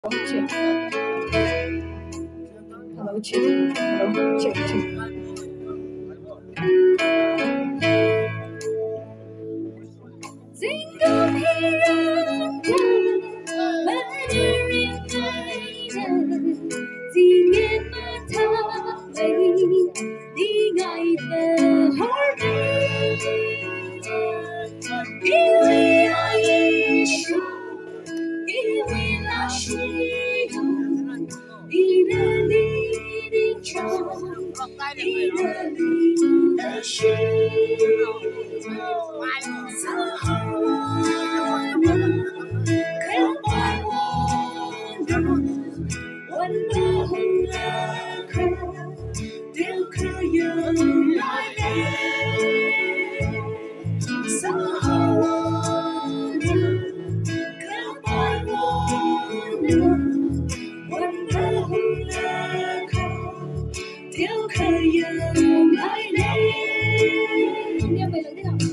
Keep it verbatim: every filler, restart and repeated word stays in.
check. Hello, check. Hello, check, check. Sing of hero, murdering maiden, sing in my time, the night the heart Ili aisha, ili lashiyo, ili licha, ili lashiyo. Sahawana, kapawana, wala hulaka, dilkaya lale. Sahawana, kapawana, wala hulaka, dilkaya lale. Nghe bài lần thế nào?